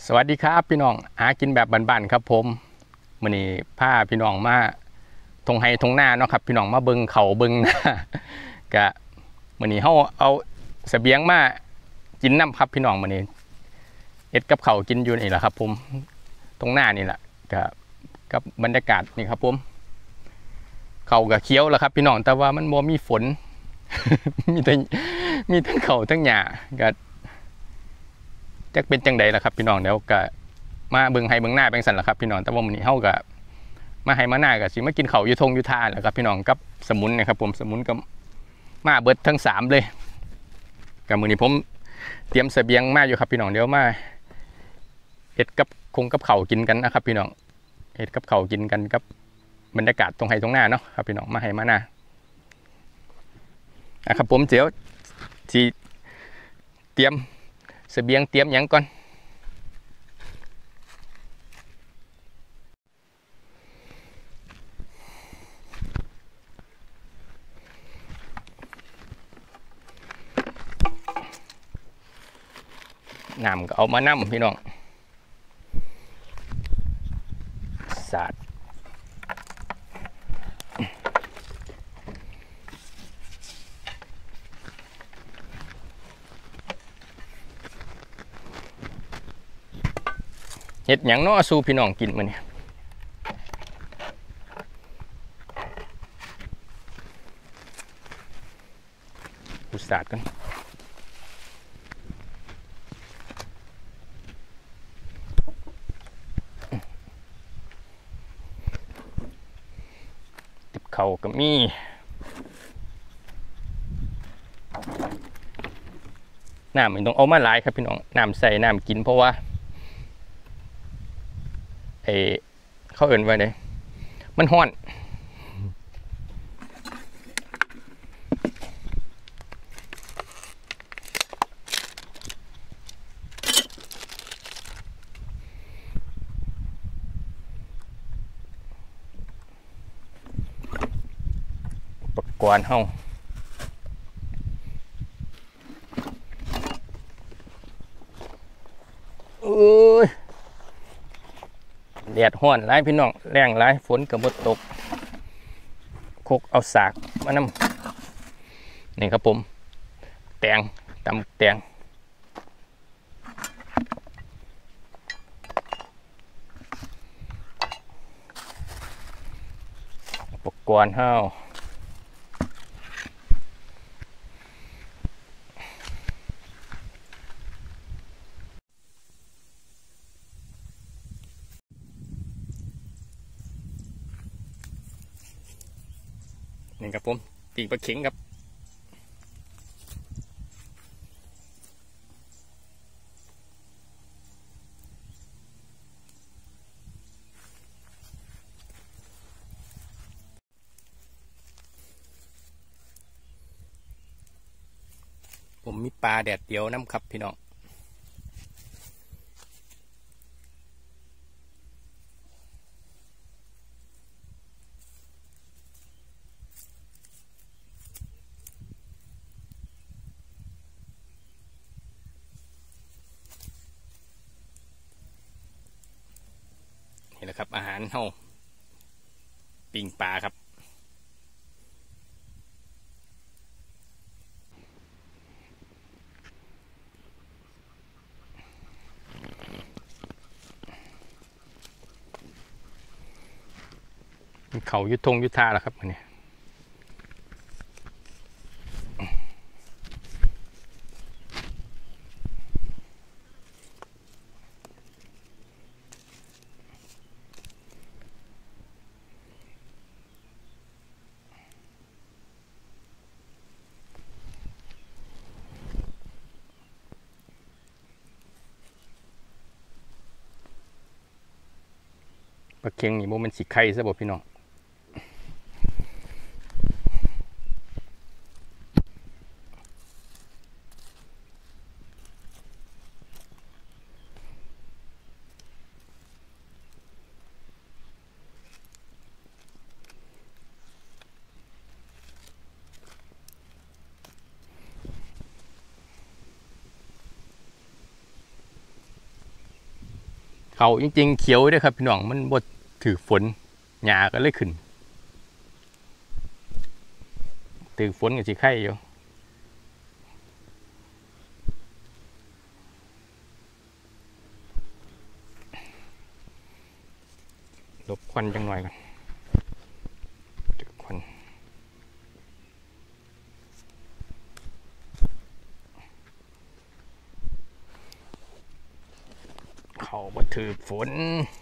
สวัสดีครับพี่น้องหากินแบบบ้านๆครับผมมื้อนี้พาพี่น้องมาทงไห้ทงหน้าเนาะครับพี่น้องมาเบิ่งเขาเบิ่งหน้ากะมื้อนี้เฮาเอาเสบียงมากินน้ำครับพี่น้องมื้อนี้เอ็ดกับเขากินอยู่นี่แหละครับผมตรงหน้านี่แหละกับบรรยากาศนี่ครับผมเขาก็เขียวแล้วครับพี่น้องแต่ว่ามันบ่มีฝน มีทั้งเขาทั้งหญ้าก็จะเป็นจังใดล่ะครับพี่น้องเดี๋ยวก็มาเบิ่งให้เบิ่งหน้าเป็นสันล่ะครับพี่น้องแต่ว่ามื้อนี้เฮาก็มาให้มาหน้าก็สิมากินข้าวอยู่ทงอยู่ท่าแหละครับพี่น้องกับสมุนนะครับผมสมุนก็มาเบิดทั้ง3เลยก็มื้อนี้ผมเตรียมเสบียงมาอยู่ครับพี่น้องเดี๋ยวมาเฮ็ดกับกับข้าวกินกันนะครับพี่น้องเฮ็ดกับข้าวกินกันกับบรรยากาศตรงไห้ตรงหน้าเนาะครับพี่น้องมาให้มาหน้านะครับผมเดี๋ยวที่เตรียมเสบียงเตรียมหยังก่อนน้ำก็เอามาน้ำพี่น้องสาดเฮ็ดหยังเนาะสู่พี่น้องกินมื้อนี้อุตส่าห์กันติบเข่าก็มีน้ำมันต้องเอามาหลายครับพี่น้องน้ำใส่น้ำกินเพราะว่าเขาเอิ่นไว้เลยมันห้อนอุปกรณ์เฮาแดดห้อนหลายพี่น้องแรงหลายฝนก็บ่ตกคกเอาสากมานำนี่ครับผมแตงตำแตงอุปกรณ์เฮานี่ครับผมปีกปลาเข็งครับผมมีปลาแดดเดียวน้ำครับพี่น้องนี่แหละครับอาหารเฮาปิ้งปลาครับเขายุทงยุทธาแล้วครับมันนี่ปลาเค็งนี่โมมันสิไข่ซะบ่พี่น้องเขาจริงๆเขียวด้วยครับพี่น้องมันบดถือฝนหญ้าก็เลยขึ้นถือฝนกับสีไข่อยู่ลบควันจังหน่อยก่อนควันเขาบดถือฝน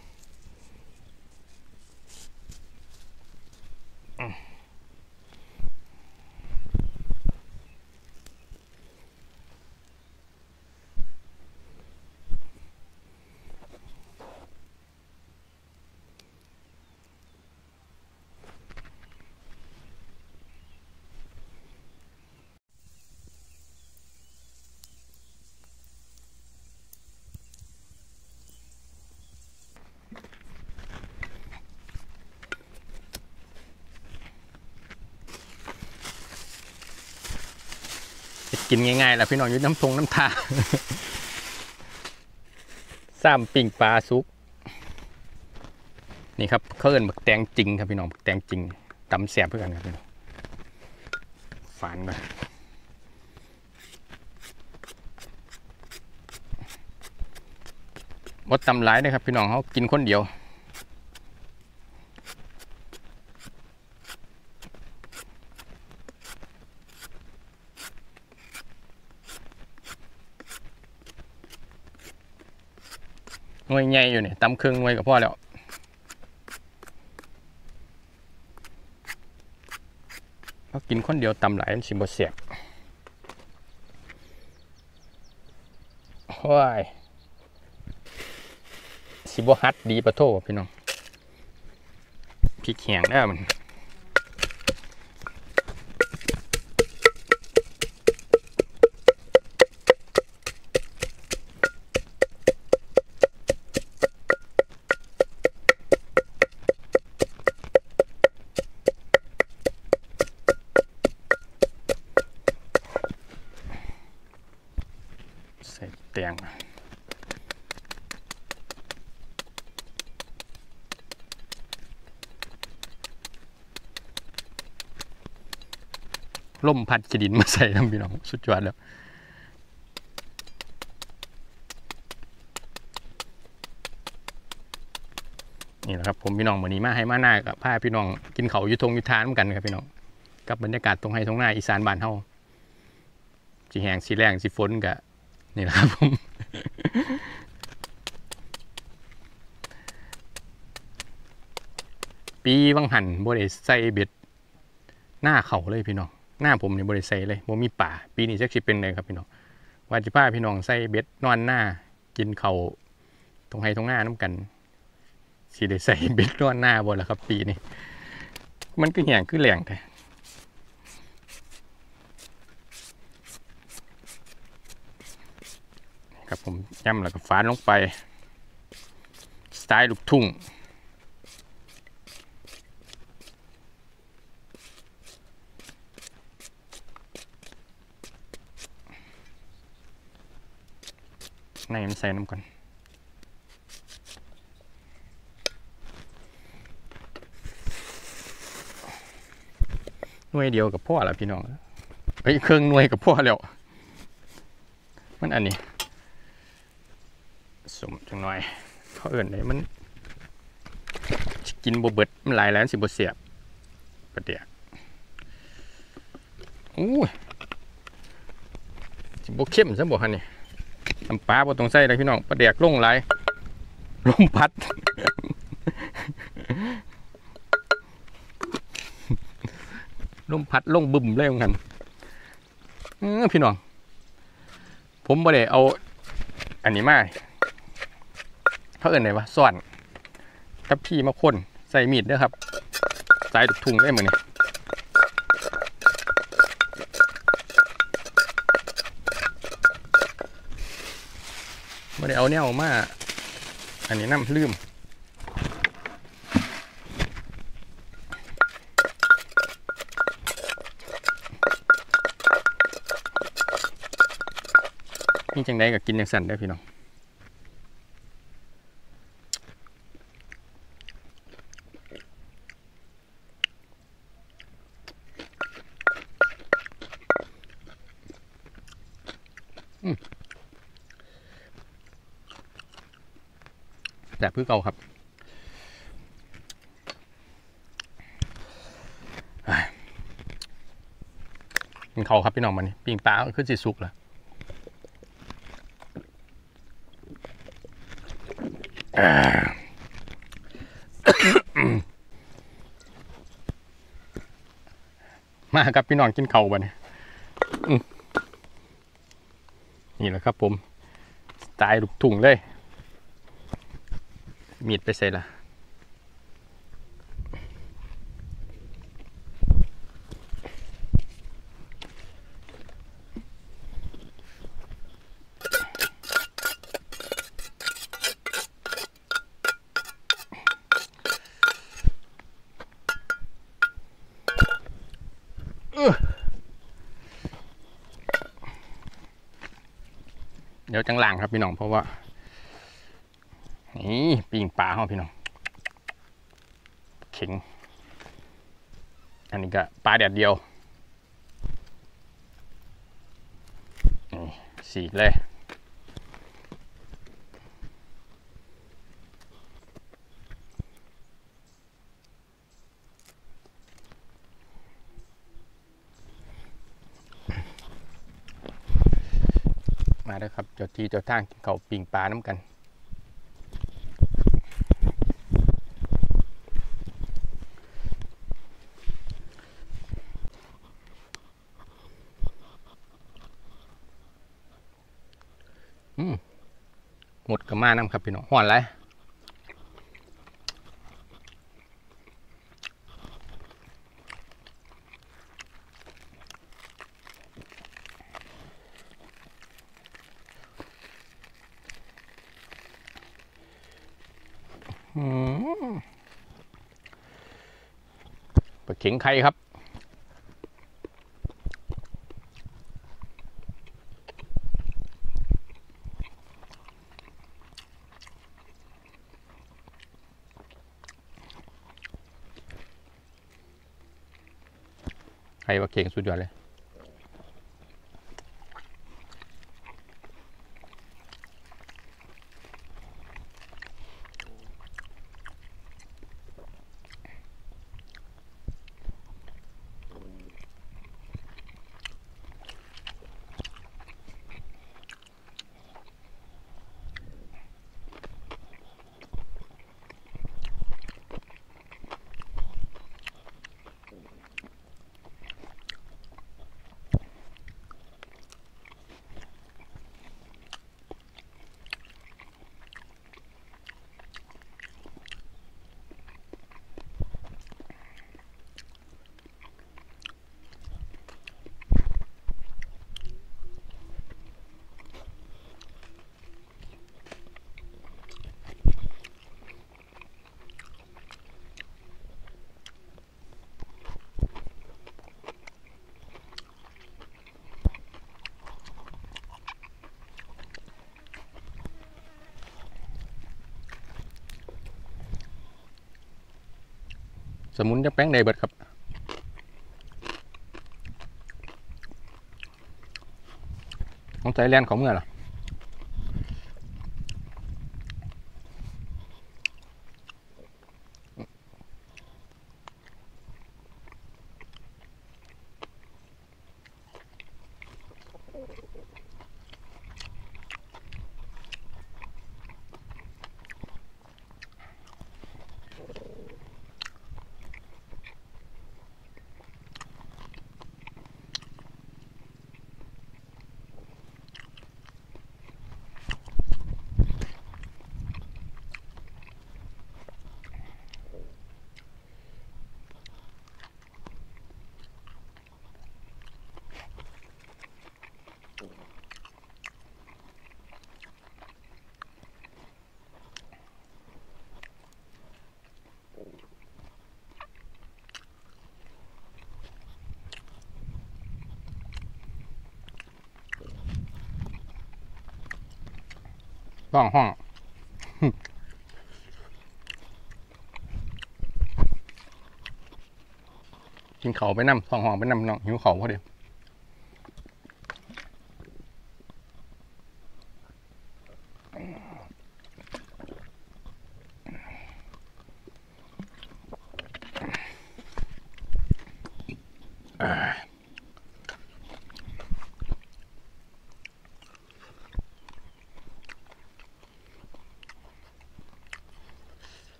กินง่ายๆแหละพี่น้องยุดน้ำทงน้ำทาซ้ำปิ่งปลาซุกนี่ครับเขาเอิ้นบักแตงจริงครับพี่น้องบักแตงจริงตำแสบเพื่อกันครับพี่น้องฝานไปบดตำหลายเลยครับพี่น้องเขากินคนเดียวหน่วยใหญ่อยู่เนี่ยตำครึ่งหน่วยกับพ่อแล้วเขากินคนเดียวตำหลายสิบ่เสียบว้ายสิบ่ฮัดดีปะโทพี่น้องพริกแห้งได้มันใส่แตงล่มพัดขีดินมาใส่ทำพี่น้องสุดยอดแล้วนี่แหละครับผมพี่น้องวันนี้มาให้มาหน้ากับพาพี่น้องกินเขายุทงยุทธานเหมือนกันครับพี่น้องกับบรรยากาศตรงไห้ตรงหน้าอีสานบ้านเฮาสีแหงสีแรงสีฝนกับนี่แหละครับผมปีวังหันบ่ได้ใส่เบ็ดหน้าเขาเลยพี่น้องหน้าผมนี่บ่ได้ใส่เลยบ่มีป่าปีนี้จักสิเป็นเลยครับพี่น้องว่าสิพาพี่น้องใส่เบ็ดนอนหน้ากินเขาตรงไห้ตรงหน้าน้ำกันสิได้ใส่เบ็ดนอนหน้าบ่ล่ะครับปีนี้มันคือแหงคือแหลงแท้ครับผมย่ำแล้วก็ฝานลงไปสไตล์ลูกทุ่งในมันใส่น้ำก่อนหน่วยเดียวกับพ่อแล้วพี่น้องเฮ้ยเครื่องหน่วยกับพ่อแล้วมันอันนี้สมจังหน่อยเขาเอื่นเลยมันกินบเบิดมันหลายแล้วสิบเสียบประเดี๋ยวอู้สิบเข้มซะบ่ฮะนี่น้ำปลาบ่ต้องใส่เลยพี่น้องประเดี๋ยวลงไหลลมพัดลมพัดลงบึ้มเลยเหมือนกันพี่น้องผมบ่ได้เอาอันนี้มาเขาเอิ้นไหนวะส่วนกับพี่มาคนใส่มีดด้วยครับใส่ถุงได้เหมือนนี่บ่ได้เอาแนวมาอันนี้น้ำลืมนี่จังไดก็กินอย่างสั่นได้พี่น้องแต่พื้นเก่าครับกินเขาครับพี่น้องมันนี่ปิ้งปลาขึ้นสีสุกแล้วมาครับพี่น้องกินเขาบ้านี่นี่แหละครับผมสไตล์ลูกทุ่งเลยมีดไปใส่ละเดี๋ยวจังหลังครับพี่น้องเพราะว่านี่ปิ้งปลาเขาพี่น้องเข็งอันนี้ก็ปลาแดดเดียวนี่สีเลยมาแล้วครับเจ้าที่เจ้าทางกินเขาปิ้งปลาน้ำกันหมดกับมาน้ำครับพี่น้องห่อนไรปลาเข็งไข่ครับไข่ปลาเข็งสุดยอดเลยสมุนจะแป้งในเบิดครับของใจแลนของเมื่อล่ะห้องกินเขาไปน้ำห้องไปน้ำน้องหิวเขาพอดี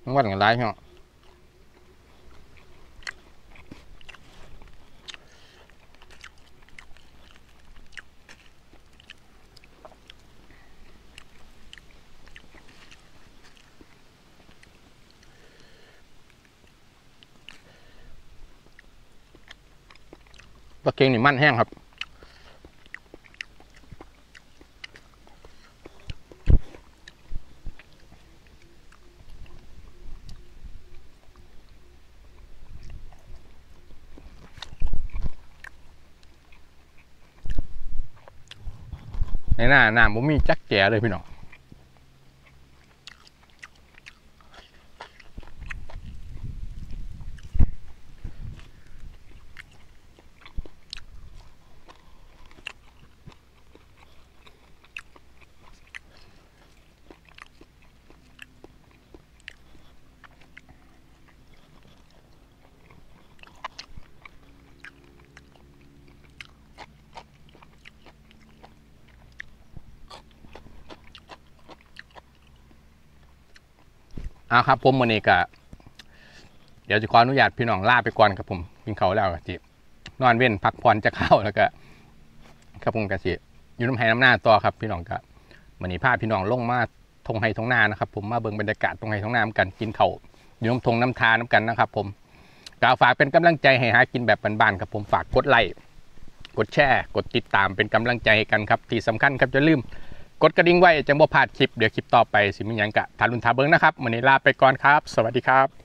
วันกันไรเนาะปลาเค็งนี่มันแห้งครับในหน้าผมมีจักแก่เลยพี่น้องครับผมวันนี้ก็เดี๋ยวจะขออนุญาตพี่น้องลาไปก่อนครับผมกินข้าวแล้วก็จินอนเว้นพักผ่อนจะเข้าแล้วก็ครับผมก็สิอยู่น้ำไห้น้ำหน้าต่อครับพี่น้องก็วันนี้พาพี่น้องลงมาทงไห้ทงนานะครับผมมาเบิ่งบรรยากาศทงไห้ทงนากันกินข้าวอยู่น้ำทงน้ำทาน้ำกันนะครับผมก็ฝากเป็นกำลังใจให้หากินแบบบ้านๆครับผมฝากกดไลค์กดแชร์กดติดตามเป็นกำลังใจให้กันครับที่สำคัญครับอย่าลืมกดกระดิ่งไว้จะบ่พลาดคลิปเดี๋ยวคลิปต่อไปสิมีหยังกะทารุณทาเบิ้งนะครับวันนี้ลาไปก่อนครับสวัสดีครับ